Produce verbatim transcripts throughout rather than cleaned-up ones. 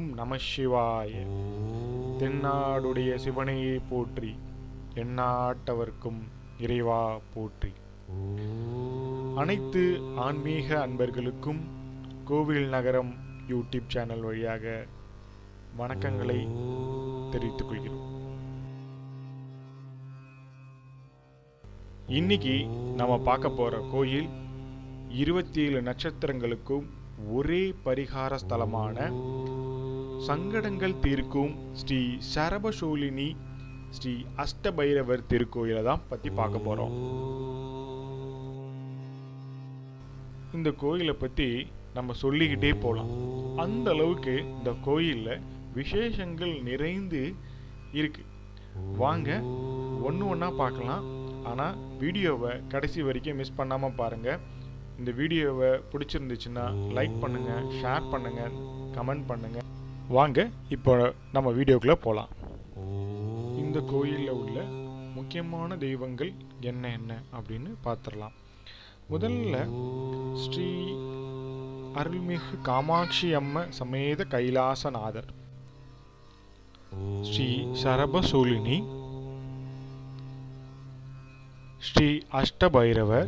ஓம் நம சிவாய. தென்னாடுடைய சிவனையை போற்றி, எந்நாட்டவர்க்கும் இறைவா போற்றி. அனைத்து ஆன்மீக அன்பர்களுக்கும் கோவில் நகரம் யூடியூப் சேனல் வழியாக வணக்கங்களை தெரிவித்துக் கொள்கிறோம். இன்னைக்கு நம்ம பார்க்க போற கோயில் இருபத்தி ஏழு நட்சத்திரங்களுக்கும் ஒரே பரிகார ஸ்தலமான சங்கடங்கள் தீர்க்கும் ஸ்ரீ சரபசோலினி ஸ்ரீ அஷ்ட பைரவர் திருக்கோயிலை தான் பற்றி பார்க்க போகிறோம். இந்த கோயிலை பற்றி நம்ம சொல்லிக்கிட்டே போகலாம். அந்த அளவுக்கு இந்த கோயிலில் விசேஷங்கள் நிறைந்து இருக்கு. வாங்க ஒன்று ஒன்றா பார்க்கலாம். ஆனால் வீடியோவை கடைசி வரைக்கும் மிஸ் பண்ணாமல் பாருங்கள். இந்த வீடியோவை பிடிச்சிருந்துச்சுன்னா லைக் பண்ணுங்கள், ஷேர் பண்ணுங்கள், கமெண்ட் பண்ணுங்கள். வாங்க இப்போ நம்ம வீடியோக்குள்ளே போகலாம். இந்த கோயிலில் உள்ள முக்கியமான தெய்வங்கள் என்ன என்ன அப்படின்னு பார்த்துடலாம். முதல்ல ஸ்ரீ அருள்மிகு காமாட்சி அம்ம சமேத கைலாசநாதர், ஸ்ரீ சரபசோலினி, ஸ்ரீ அஷ்ட பைரவர்,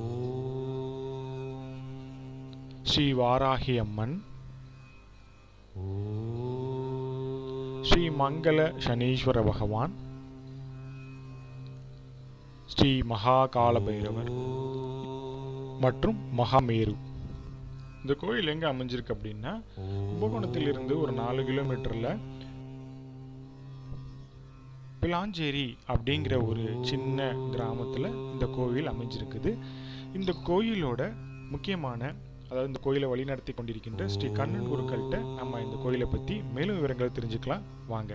ஸ்ரீ வராஹி அம்மன், ஸ்ரீ மங்கள சனீஸ்வர பகவான், ஸ்ரீ மகாகால பைரவர் மற்றும் மகாமேரு. இந்த கோயில் எங்க அமைஞ்சிருக்கு அப்படின்னா, கும்பகோணத்திலிருந்து ஒரு நாலு கிலோமீட்டர்ல பிலாஞ்சேரி அப்படிங்கிற ஒரு சின்ன கிராமத்துல இந்த கோயில் அமைஞ்சிருக்குது. இந்த கோயிலோட முக்கியமான, அதாவது இந்த கோயிலை வழி நடத்தி கொண்டிருக்கின்ற ஸ்ரீ கண்ணன் குருக்கள்கிட்ட நம்ம இந்த கோயிலை பற்றி மேலும் விவரங்களை தெரிஞ்சுக்கலாம். வாங்க.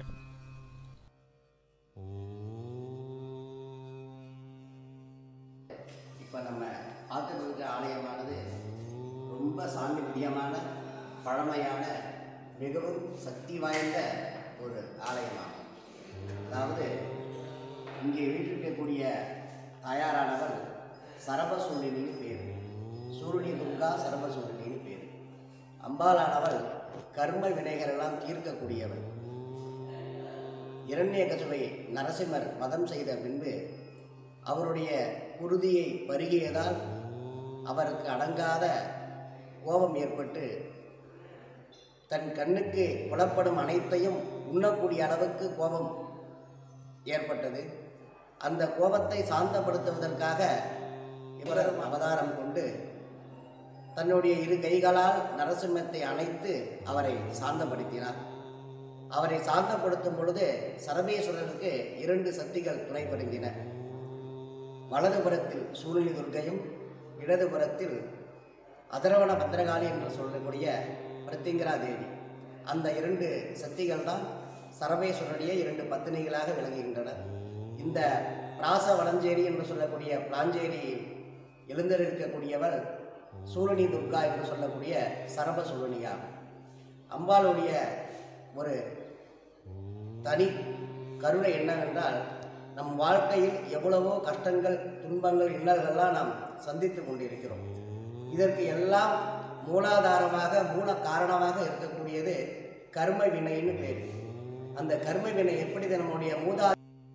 இப்போ நம்ம பார்த்துட்டு இருக்க ஆலயமானது ரொம்ப சாமி பிரியமான, பழமையான, மிகவும் சக்தி வாய்ந்த ஒரு ஆலயமாகும். அதாவது இங்கே வீட்டிருக்கக்கூடிய தாயாரானவர் சரபசோலினின்னு பேர். சூரியனி துர்கா சரபசோலினின்னு பேர். அம்பாலானவள் கர்ம வினைகளெல்லாம் தீர்க்கக்கூடியவள். இரண்யகசுவை நரசிம்மர் வதம் செய்த பின்பு அவருடைய குருதியை பருகியதால் அவருக்கு அடங்காத கோபம் ஏற்பட்டு தன் கண்ணுக்கு புலப்படும் அனைத்தையும் உண்ணக்கூடிய அளவுக்கு கோபம் ஏற்பட்டது. அந்த கோபத்தை சாந்தப்படுத்துவதற்காக இவரும் அவதாரம் கொண்டு தன்னுடைய இரு கைகளால் நரசிம்மத்தை அணைத்து அவரை சாந்தப்படுத்தினார். அவரை சாந்தப்படுத்தும் பொழுது சரபேஸ்வரருக்கு இரண்டு சக்திகள் துணை புரிந்தின. வலதுபுறத்தில் சூரியனி துர்க்கையும், இடதுபுறத்தில் அதரவண பத்திரகாளி என்று சொல்லக்கூடிய பிரத்திங்கரா தேவி. அந்த இரண்டு சக்திகள் தான் சரபேஸ்வரனுடைய இரண்டு பத்தினிகளாக விளங்குகின்றனர். இந்த பிராச வளஞ்சேரி என்று சொல்லக்கூடிய பிளாஞ்சேரியில் எழுந்திருக்கக்கூடியவர் சூரியனி துர்கா என்று சொல்லக்கூடிய சரபசோலினியா. அம்பாளுடைய ஒரு தனி கருணை என்னவென்றால், நம் வாழ்க்கையில் எவ்வளவோ கஷ்டங்கள், துன்பங்கள், இன்னல்கள்லாம் நாம் சந்தித்து கொண்டிருக்கிறோம். இதற்கு எல்லாம் மூலாதாரமாக, மூல காரணமாக இருக்கக்கூடியது கர்ம வினைன்னு பேர். அந்த கர்ம வினை எப்படி நம்முடைய மூதாத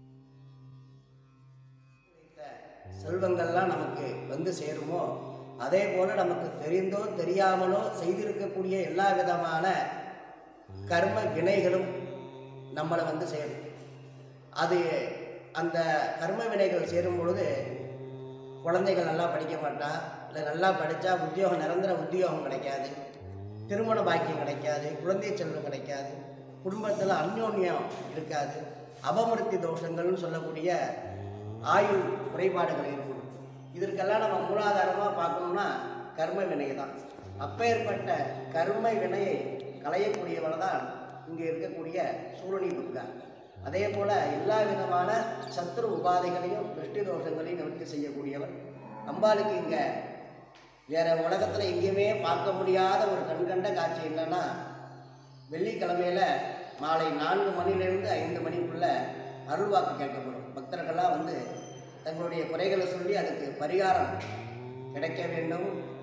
செல்வங்கள்லாம் நமக்கு வந்து சேருமோ, அதே போல நமக்கு தெரிந்தோ தெரியாமலோ செய்திருக்கக்கூடிய எல்லா விதமான கர்ம வினைகளும் நம்மளை வந்து சேரும். அது அந்த கர்ம வினைகள் சேரும் பொழுது குழந்தைகள் நல்லா படிக்க மாட்டா, இல்லை நல்லா படித்தா உத்தியோகம், நிரந்தர உத்தியோகம் கிடைக்காது, திருமண பாக்கியம் கிடைக்காது, குழந்தை செல்வம் கிடைக்காது, குடும்பத்தில் அந்யோன்யம் இருக்காது, அபமிருத்தி தோஷங்கள்னு சொல்லக்கூடிய ஆயுள் குறைபாடுகள் ஏற்படும். இதற்கெல்லாம் நம்ம மூலாதாரமாக பார்க்கணும்னா கர்ம வினை தான். அப்பேற்பட்ட கர்ம வினையை களையக்கூடியவள் தான் இங்கே இருக்கக்கூடிய சூரியனி துர்கா. அதே போல் எல்லா விதமான சத்ரு உபாதைகளையும், திருஷ்டி தோஷங்களையும் நிவர்த்தி செய்யக்கூடியவர். அம்பாளுக்கு இங்கே வேறு உலகத்தில் எங்கேயுமே பார்க்க முடியாத ஒரு கண்கண்ட காட்சி என்னன்னா, வெள்ளிக்கிழமையில் மாலை நான்கு மணிலேருந்து ஐந்து மணிக்குள்ளே அருள்வாக்கு கேட்கப்படும். பக்தர்கள்லாம் வந்து தங்களுடைய குறைகளை சொல்லி அதுக்கு பரிகாரம் கிடைக்க வேண்டும்,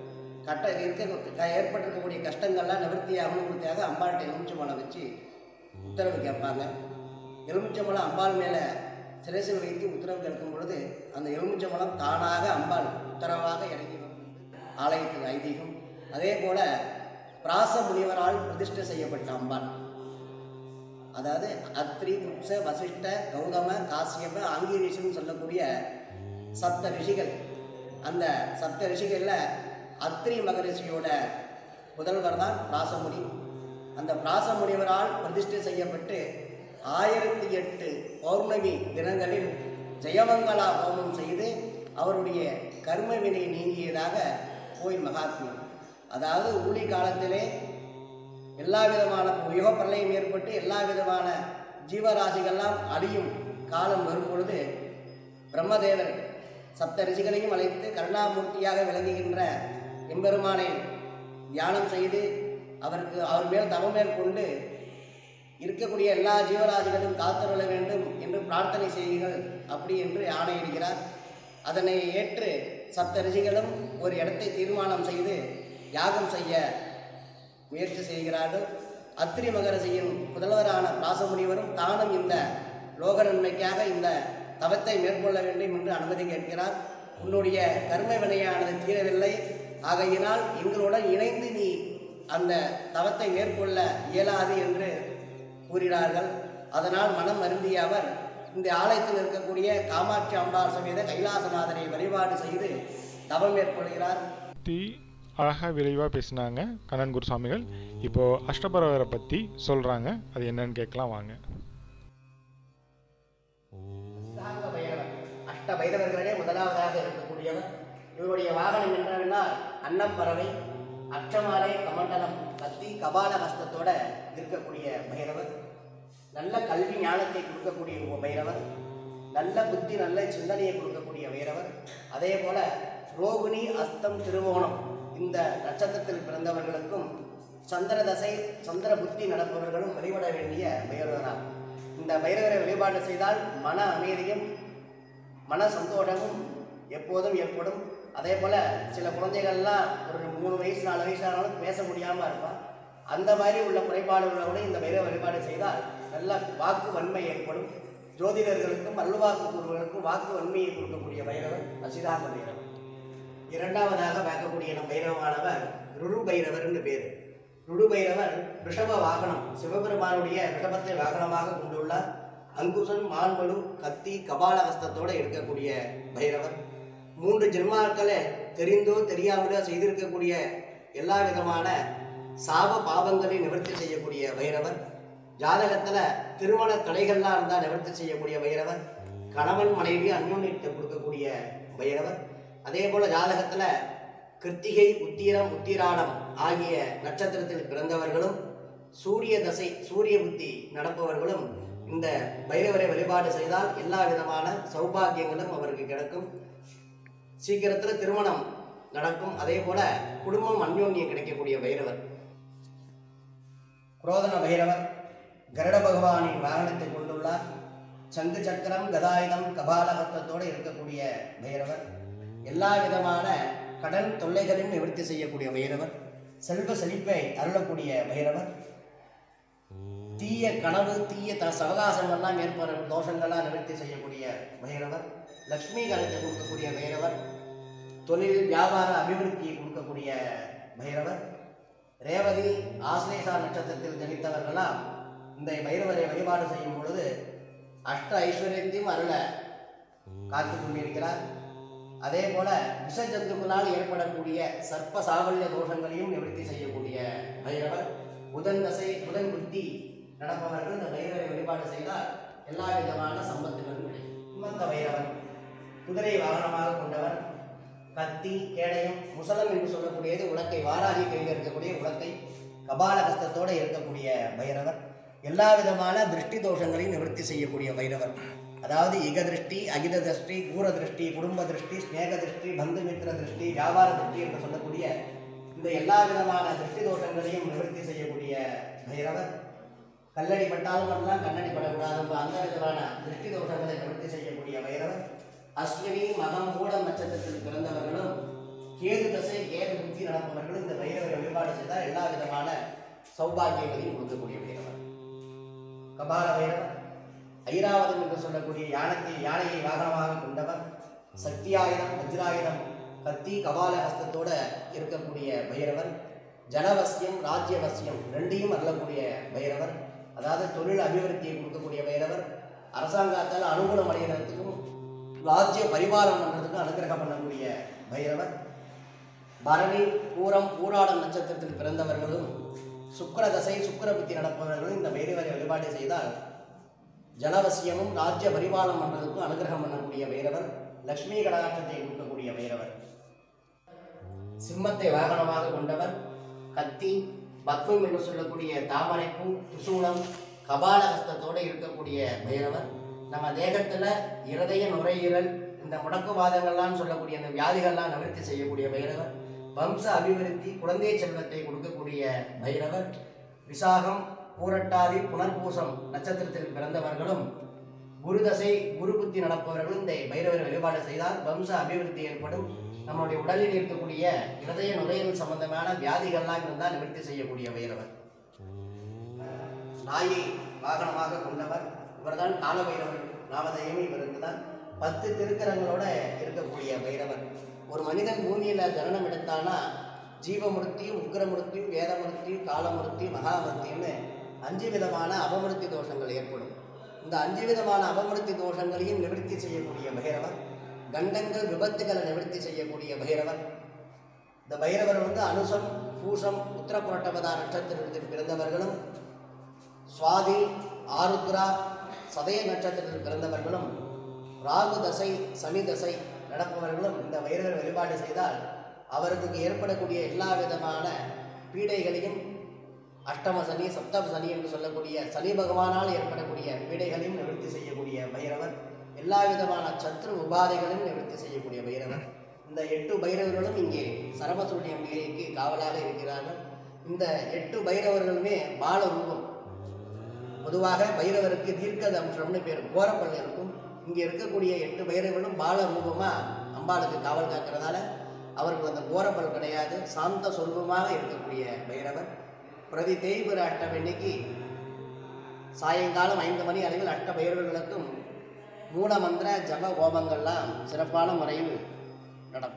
கட்ட இருக்க ஏற்பட்டிருக்கக்கூடிய கஷ்டங்கள்லாம் நிவர்த்தியாகணுங்கிறதுக்காக அம்பாள்கிட்ட எலுமிச்சம்பழம் வச்சு உத்தரவு கேட்பாங்க. எலுமிச்சம்பழம் அம்பாள் மேலே சிரசில் வைத்து உத்தரவு கேட்கும் பொழுது அந்த எலுமிச்சம்பழம் தானாக அம்பாள் உத்தரவாக இறங்கி வரும் ஆலயத்தில் ஐதீகம். அதே போல் பிராச முனிவரால் பிரதிஷ்டை செய்யப்பட்ட அம்பாள், அதாவது அத்ரி, குப்ச, வசிஷ்ட, கௌதம, காசியப, ஆங்கிரீஷன் சொல்லக்கூடிய சப்த ரிஷிகள். அந்த சப்த ரிஷிகளில் அத்ரி மகரிஷியோட புதல்வர் தான் பிராசமுனி. அந்த பிராசமுனிவரால் பிரதிஷ்டை செய்யப்பட்டு ஆயிரத்தி எட்டு பௌர்ணமி தினங்களில் ஜெயமங்கலா ஹோமம் செய்து அவருடைய கர்மவினை நீங்கியதாக கோயில் மகாத்மியம். அதாவது ஊழி காலத்திலே எல்லா விதமான யுக பிரளயம் ஏற்பட்டு எல்லா விதமான ஜீவராசிகள்லாம் அழியும் காலம் வரும் பொழுது பிரம்மதேவர் சப்த ரிஷிகளையும் அழைத்து கருணாமூர்த்தியாக விளங்குகின்ற எம்பெருமானை தியானம் செய்து அவருக்கு அவர் மேல் தவம் மேற்கொண்டு இருக்கக்கூடிய எல்லா ஜீவராசிகளையும் காத்தருள வேண்டும் என்று பிரார்த்தனை செய்யுங்கள் அப்படி என்று ஆணையிடுகிறார். அதனை ஏற்று சப்த ரிஷிகளும் ஒரு இடத்தை தீர்மானம் செய்து யாகம் செய்ய முயற்சி செய்கிறார்கள். அத்திரி மகரிஷியின் புதல்வரான பிராசமுனிவரும் தானும் இந்த லோக நன்மைக்காக இந்த தவத்தை மேற்கொள்ள வேண்டும் என்று அனுமதி கேட்கிறார். உன்னுடைய கர்ம வினையானது தீரவில்லை, ஆகையினால் எங்களுடன் இணைந்து நீ அந்த தவத்தை மேற்கொள்ள இயலாது என்று கூறினார்கள். அதனால் மனம் வருந்திய அவர் இந்த ஆலயத்தில் இருக்கக்கூடிய காமாட்சி அம்பாள் சமேத கைலாசநாதனை வழிபாடு செய்து தவம் மேற்கொள்கிறார். அழகாக விரைவாக பேசினாங்க கண்ணன் குருசாமிகள். இப்போது அஷ்டபைரவரை பற்றி சொல்கிறாங்க, அது என்னன்னு கேட்கலாம் வாங்க. அஷ்ட பைரவர்களே முதலாவதாக இருக்கக்கூடியவர். இவருடைய வாகனம் என்னவென்றால் அன்னம் பறவை, அச்சமாலை, கமண்டலம், கத்தி, கபால ஹஸ்தத்தோட இருக்கக்கூடிய பைரவர். நல்ல கல்வி ஞானத்தை கொடுக்கக்கூடிய பைரவர். நல்ல புத்தி நல்ல சிந்தனையை கொடுக்கக்கூடிய பைரவர். அதே போல ரோகிணி, அஸ்தம், திருவோணம் இந்த நட்சத்திரத்தில் பிறந்தவர்களுக்கும் சந்திர தசை சந்திர புத்தி நடப்பவர்களும் வழிபட வேண்டிய பைரவராம். இந்த பைரவரை வழிபாடு செய்தால் மன அமைதியும் மன சந்தோஷமும் எப்போதும் ஏற்படும். அதே போல் சில குழந்தைகள்லாம் ஒரு மூணு வயசு நாலு வயசு ஆனாலும் பேச முடியாமல் இருப்பான். அந்த மாதிரி உள்ள குறைபாடுகளோடு இந்த பைரவ வழிபாடு செய்தால் நல்ல வாக்கு வன்மை ஏற்படும். ஜோதிடர்களுக்கும் அல்வாக்கு கூறுவர்களுக்கும் வாக்கு வன்மையை கொடுக்கக்கூடிய பைரவர் அசிதாக பைரவர். இரண்டாவதாக பார்க்கக்கூடிய நம் பைரவமானவர் ருரு பைரவர் என்று பேர். ருடு பைரவர் ரிஷப வாகனம், சிவபெருமானுடைய ரிஷபத்தை வாகனமாக கொண்டுள்ளார். அங்குசன், மான்மடு, கத்தி, கபாலஹஸ்தத்தோடு இருக்கக்கூடிய பைரவர். மூன்று ஜென்மாக்களை தெரிந்தோ தெரியாமலோ செய்திருக்கக்கூடிய எல்லா விதமான சாப பாவங்களை நிவர்த்தி செய்யக்கூடிய பைரவர். ஜாதகத்தில் திருமண தடைகள்லாம் இருந்தால் நிவர்த்தி செய்யக்கூடிய பைரவர். கணவன் மனைவி அந்யோன்யத்தை கொடுக்கக்கூடிய பைரவர். அதே போல் ஜாதகத்தில் கிருத்திகை, உத்திரம், உத்திராடம் ஆகிய நட்சத்திரத்தில் பிறந்தவர்களும் சூரிய தசை சூரிய புத்தி நடப்பவர்களும் இந்த பைரவரை வழிபாடு செய்தால் எல்லா விதமான சௌபாகியங்களும் அவருக்கு கிடைக்கும். சீக்கிரத்தில் திருமணம் நடக்கும். அதே போல குடும்பம் அந்யோன்யம் கிடைக்கக்கூடிய பைரவர். குரோதன பைரவர் கருட பகவானின் வாகனத்தை கொண்டுள்ளார். சங்கு சக்கரம், கதாயுதம், கபாலஹஸ்தத்தோடு இருக்கக்கூடிய பைரவர். எல்லா விதமான கடன் தொல்லைகளையும் நிவர்த்தி செய்யக்கூடிய பைரவர். செல்வ செழிப்பை அருளக்கூடிய பைரவர். தீய கனவு, தீய த சவகாசங்கள்லாம் ஏற்படும் தோஷங்கள்லாம் நிவர்த்தி செய்யக்கூடிய பைரவர். லக்ஷ்மி கணத்தை கொடுக்கக்கூடிய பைரவர். தொழில் வியாபார அபிவிருத்தியை கொடுக்கக்கூடிய பைரவர். ரேவதி, ஆஸ்லேஷா நட்சத்திரத்தில் ஜனித்தவர்களாம் இந்த பைரவரை வழிபாடு செய்யும் பொழுது அஷ்ட ஐஸ்வர்யத்தையும் அருள காத்து கொண்டிருக்கிறார். அதே போல விஷ ஜந்துக்களால் ஏற்படக்கூடிய சர்ப்ப சாவல்ய தோஷங்களையும் நிவர்த்தி செய்யக்கூடிய பைரவர். புதன் தசை புதன் புத்தி நடப்பவர்கள் இந்த பைரவரை வழிபாடு செய்தால் எல்லா விதமான சம்பத்துகளும் கிடைக்கும். சிம்மந்த பைரவர் குதிரை வாகனமாக கொண்டவர். கத்தி, கேடயம், முசலம் என்று சொல்லக்கூடியது உலக்கை, வாராகி கையில் இருக்கக்கூடிய உலக்கை, கபாலஹஸ்தத்தோடு இருக்கக்கூடிய பைரவர். எல்லா விதமான திருஷ்டி தோஷங்களையும் நிவர்த்தி செய்யக்கூடிய பைரவர். அதாவது இக திருஷ்டி, அகில திருஷ்டி, கூர திருஷ்டி, குடும்ப திருஷ்டி, ஸ்நேக திருஷ்டி, பந்துமித்திர திருஷ்டி, வியாபார திருஷ்டி என்று சொல்லக்கூடிய இந்த எல்லா விதமான திருஷ்டி தோஷங்களையும் நிவர்த்தி செய்யக்கூடிய பைரவர். கல்லடி பட்டாலும் பண்ணலாம், கண்ணடி படக்கூடாது, அந்த விதமான திருஷ்டி தோஷங்களை நிவர்த்தி செய்யக்கூடிய பைரவர். அஸ்வினி, மகம், மூலம் நட்சத்திரத்தில் பிறந்தவர்களும் கேது தசை கேது புத்தி நடப்பவர்கள் இந்த பைரவரை வழிபாடு செய்தால் எல்லா விதமான சௌபாகியங்களையும் கொடுக்கக்கூடிய பைரவர். கபால பைரவர் ஐராவதம் என்று சொல்லக்கூடிய யானத்தை யானையை வாகனமாக கொண்டவர். சக்தியாயுதம் வஜ்ராயுதம் கத்தி கபால ஹஸ்தத்தோட இருக்கக்கூடிய பைரவர். ஜனவசியம் ராஜ்யவசியம் ரெண்டையும் அருளக்கூடிய பைரவர். அதாவது தொழில் அபிவிருத்தியை கொடுக்கக்கூடிய பைரவர். அரசாங்கத்தால் அனுகூலம் அடைகிறதுக்கும் ராஜ்ய பரிபாலம் பண்ணுறதுக்கும் அனுகிரகம் பண்ணக்கூடிய பைரவர். பரணி பூரம் பூராடம் நட்சத்திரத்தில் பிறந்தவர்களும் சுக்கிர தசை சுக்கிர புத்தி நடப்பவர்களும் இந்த பைரவரை வழிபாடு செய்தால் ஜனவசியமும் ராஜ்ய பரிபாலம் பண்ணுறதுக்கும் அனுகிரகம் பண்ணக்கூடிய பைரவர். லட்சுமி கடாட்சத்தை கொடுக்கக்கூடிய பைரவர். சிம்மத்தை வாகனமாக கொண்டவர். கத்தி பத்மம் என்று சொல்லக்கூடிய தாமரைப்பூ திரிசூலம் கபாலஹஸ்தத்தோடு இருக்கக்கூடிய பைரவர். நம்ம தேகத்தில் இருதய நுரையீரல் இந்த முடக்குவாதங்கள்லாம் சொல்லக்கூடிய அந்த வியாதிகள்லாம் நிவர்த்தி செய்யக்கூடிய பைரவர். வம்ச அபிவிருத்தி குழந்தை செல்வத்தை கொடுக்கக்கூடிய பைரவர். விசாகம் பூரட்டாதி புனர்பூசம் நட்சத்திரத்தில் பிறந்தவர்களும் குருதசை குரு புத்தி நடப்பவர்களும் இந்த பைரவரை வழிபாடு செய்தால் வம்ச அபிவிருத்தி ஏற்படும். நம்மளுடைய உடலில் இருக்கக்கூடிய இருதய நுரையீரல் சம்பந்தமான வியாதிகள்லாம் இருந்தால் நிவர்த்தி செய்யக்கூடிய பைரவர். நாயை வாகனமாக கொண்டவர். இவர்தான் கால பைரவர். நாமதேயமே இவருக்கு தான். பத்து திருக்கரங்களோட இருக்கக்கூடிய பைரவர். ஒரு மனிதன் பூமியில் ஜனனம் எடுத்தானா ஜீவமுருத்தி உக்ரமுருத்தி வேதமுருத்தி காலமுருத்தி மகாமுருத்தின்னு அஞ்சு விதமான அபமிருத்தி தோஷங்கள் ஏற்படும். இந்த அஞ்சு விதமான அபமிருத்தி தோஷங்களையும் நிவர்த்தி செய்யக்கூடிய பைரவர். கண்டங்கள் விபத்துகளை நிவர்த்தி செய்யக்கூடிய பைரவர். இந்த பைரவர் வந்து அனுசம் பூசம் உத்தர புரட்டபதா நட்சத்திரத்தில் பிறந்தவர்களும் சுவாதி ஆருத்ரா சதய நட்சத்திரத்தில் பிறந்தவர்களும் ராகு தசை சனி தசை நடப்பவர்களும் இந்த பைரவர் வழிபாடு செய்தால் அவருக்கு ஏற்படக்கூடிய எல்லா விதமான பீடைகளையும் அஷ்டம சனி சப்தம சனி என்று சொல்லக்கூடிய சனி பகவானால் ஏற்படக்கூடிய பீடைகளையும் நிவர்த்தி செய்யக்கூடிய பைரவர். எல்லா விதமான சத்ரு உபாதைகளையும் நிவர்த்தி செய்யக்கூடிய பைரவர். இந்த எட்டு பைரவர்களும் இங்கே சரபச அம்பிகைக்கு காவலாக இருக்கிறார்கள். இந்த எட்டு பைரவர்களுமே பால ரூபம். பொதுவாக பைரவருக்கு தீர்க்க தம்சம்னு பேர் கோரப்பல் இருக்கும். இங்கே இருக்கக்கூடிய எட்டு பைரவர்களும் பால ரூபமாக அம்பாளுக்கு காவல் காக்கிறதால அவருக்கு அந்த கோரப்பல் கிடையாது. சாந்த சொருபமாக இருக்கக்கூடிய பைரவர். பிரதி தேய்பிர அஷ்டமன்னைக்கு சாயங்காலம் ஐந்து மணி அளவில் அஷ்ட பைரவர்களுக்கும் மூல மந்திர ஜப ஹோமங்கள்லாம் சிறப்பான முறையில் நடக்கும்.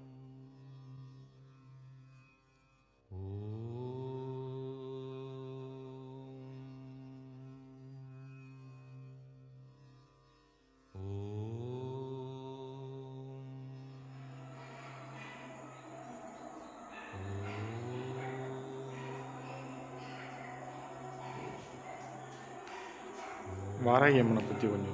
வராகி அம்மனை பற்றி கொஞ்சம்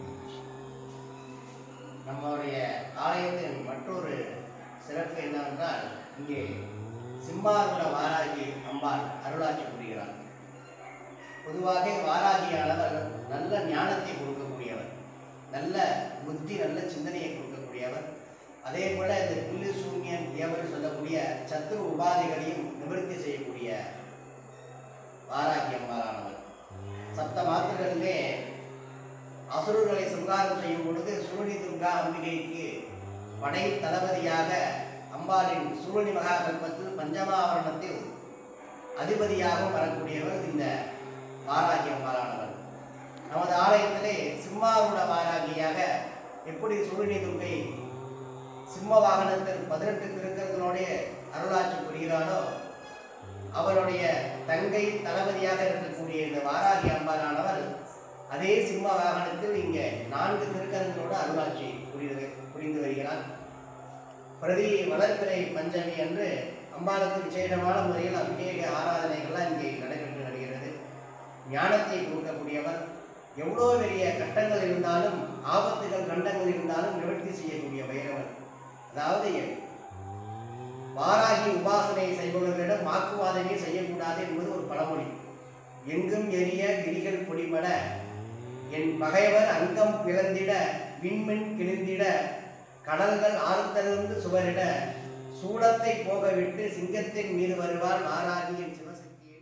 நம்மளுடைய ஆலயத்தின் மற்றொரு சிறப்பு என்னவென்றால் இங்கே சிம்மாருட வாராகி அம்பாள் அருளாட்சி புரிகிறார். பொதுவாக வாராகியானவர் நல்ல ஞானத்தை கொடுக்கக்கூடியவர், நல்ல புத்தி நல்ல சிந்தனையை கொடுக்கக்கூடியவர். அதே போல இந்த புல்லு சூன்யன் தேவர் சொல்லக்கூடிய சத்துரு உபாதைகளையும் நிவர்த்தி செய்யக்கூடிய வாராகி அம்பாளானவர். சப்த மாத்திரங்களிலே அசுரர்களை சங்காரம் செய்யும் பொழுது சுருணி துர்கா அம்பிகைக்கு படை தளபதியாக அம்பாளின் சுருணி மகாகல்பத்தில் பஞ்சமாவரணத்தில் அதிபதியாக வரக்கூடியவர் இந்த வாராகி அம்பாளானவர். நமது ஆலயத்திலே சிம்மாருட வாராகியாக எப்படி சுருணி துர்கை சிம்ம வாகனத்தில் பதினெட்டு திருக்கர்களோடைய அருளாட்சி புரிகிறாரோ அவருடைய தங்கை தளபதியாக இருக்கக்கூடிய இந்த வாராகி அம்பாளானவர் அதே சிம்ம வாகனத்தில் இங்கே நான்கு திருக்கரங்களோடு அருளாட்சி புரிந்து புரிந்து வருகிறார். பிரதி வளர்பிறை பஞ்சமி அன்று அம்பாளுக்கு விசேஷமான முறையில் அபிஷேக ஆராதனைகள்லாம் இங்கே நடைபெற்று வருகிறது. ஞானத்தை கொடுக்கக்கூடியவர். எவ்வளோ பெரிய கஷ்டங்கள் இருந்தாலும் ஆபத்துகள் கண்டங்கள் இருந்தாலும் நிவர்த்தி செய்யக்கூடிய பைரவர். அதாவது வாராகி உபாசனை செய்பவர்களிடம் வாக்குவாதமே செய்யக்கூடாது என்பது ஒரு பழமொழி. எங்கும் எரிய கிரிகள் பொடிபட என் பகைவர் அங்கம் பிளந்திட விண்மின் கிழிந்திட கடல்கள் ஆழ்த்தலிருந்து சுவரிட சூடத்தை போகவிட்டு சிங்கத்தின் மீது வருவார் வாராகியின் சிவசக்தியே.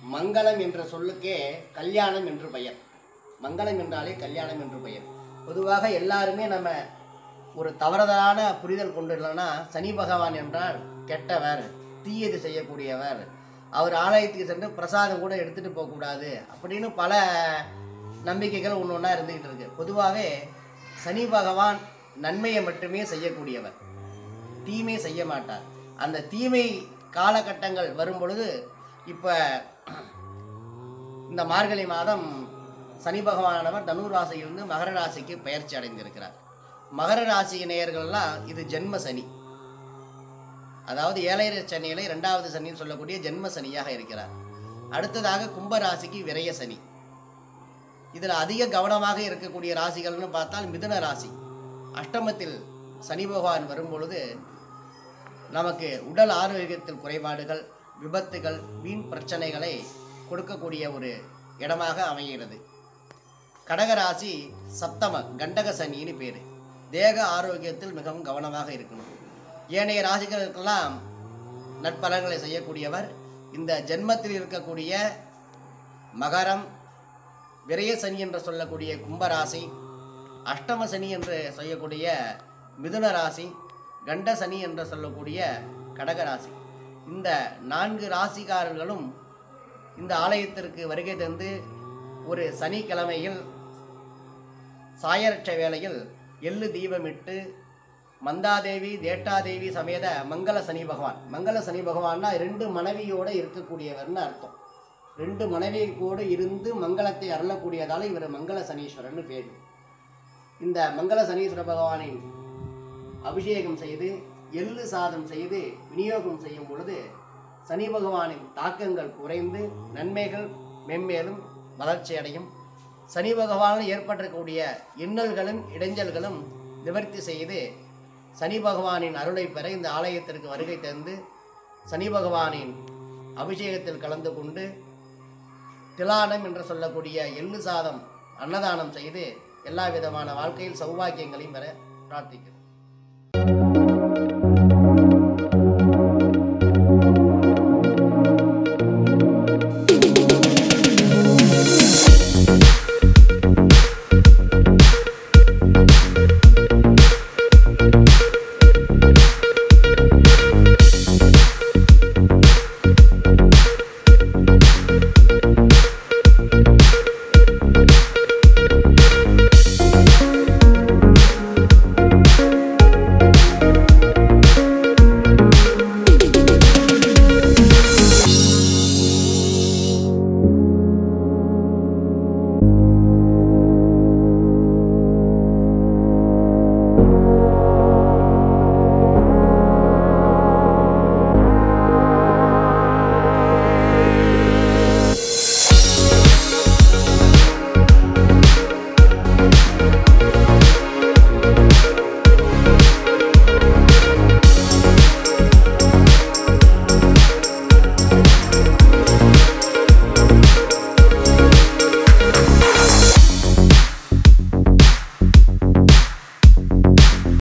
மங்களம் என்ற சொல்லுக்கே கல்யாணம் என்று பெயர். மங்களம் என்றாலே கல்யாணம் என்று பெயர். பொதுவாக எல்லாருமே நம்ம ஒரு தவறுதலான புரிதல் கொண்டுள்ளோம்னா, சனி பகவான் என்றால் கெட்டவர், தீயது செய்யக்கூடியவர், அவர் ஆலயத்துக்கு சென்று பிரசாதம் கூட எடுத்துகிட்டு போகக்கூடாது அப்படின்னு பல நம்பிக்கைகள் ஒன்று ஒன்றா இருந்துக்கிட்டு இருக்கு. பொதுவாகவே சனி பகவான் நன்மையை மட்டுமே செய்யக்கூடியவர், தீமை செய்ய மாட்டார். அந்த தீமை காலகட்டங்கள் வரும் பொழுது, இப்போ இந்த மார்கழி மாதம் சனி பகவானவர் தனுர் ராசியிலிருந்து மகர ராசிக்கு பெயர்ச்சி அடைந்திருக்கிறார். மகர ராசி நேயர்கள்லாம் இது ஜென்ம சனி, அதாவது ஏழரை சனியில இரண்டாவது சனின்னு சொல்லக்கூடிய ஜென்ம சனியாக இருக்கிறார். அடுத்ததாக கும்ப ராசிக்கு விரய சனி. இதில் அதிக கவனமாக இருக்கக்கூடிய ராசிகள்னு பார்த்தால் மிதுன ராசி. அஷ்டமத்தில் சனி பகவான் வரும் பொழுது நமக்கு உடல் ஆரோக்கியத்தில் குறைபாடுகள், விபத்துகள், வீண் பிரச்சனைகளை கொடுக்கக்கூடிய ஒரு இடமாக அமைகிறது. கடகராசி சப்தம கண்டக சனின்னு பேர். தேக ஆரோக்கியத்தில் மிகவும் கவனமாக இருக்கணும். ஏனைய ராசிகளுக்கெல்லாம் நற்பலன்களை செய்யக்கூடியவர். இந்த ஜென்மத்தில் இருக்கக்கூடிய மகரம், விரய சனி என்று சொல்லக்கூடிய கும்பராசி, அஷ்டம சனி என்று சொல்லக்கூடிய மிதுன ராசி, கண்ட சனி என்று சொல்லக்கூடிய கடகராசி, இந்த நான்கு ராசிக்காரர்களும் இந்த ஆலயத்திற்கு வருகை தந்து ஒரு சனிக்கிழமையில் சாயரட்ச வேளையில் எள்ளு தீபமிட்டு மந்தாதேவி தேட்டாதேவி சமேத மங்கள சனி பகவான். மங்கள சனி பகவான்னா ரெண்டு மனைவியோடு இருக்கக்கூடியவர்னு அர்த்தம். ரெண்டு மனைவியோடு இருந்து மங்களத்தை அருளக்கூடியதால் இவர் மங்கள சனீஸ்வரன் பேர். இந்த மங்கள சனீஸ்வர பகவானின் அபிஷேகம் செய்து எள்ளு சாதம் செய்து விநியோகம் செய்யும் பொழுது சனி பகவானின் தாக்கங்கள் குறைந்து நன்மைகள் மென்மேலும் வளர்ச்சி அடையும். சனி பகவானால் ஏற்படக்கூடிய இன்னல்களும் இடைஞ்சல்களும் நிவர்த்தி செய்து சனி பகவானின் அருளை பெற இந்த ஆலயத்திற்கு வருகை தந்து சனி பகவானின் அபிஷேகத்தில் கலந்து கொண்டு திலானம் என்று சொல்லக்கூடிய எள்ளு சாதம் அன்னதானம் செய்து எல்லா விதமான வாழ்க்கையில் சௌபாக்கியங்களையும் பெற பிரார்த்திக்கிறேன்.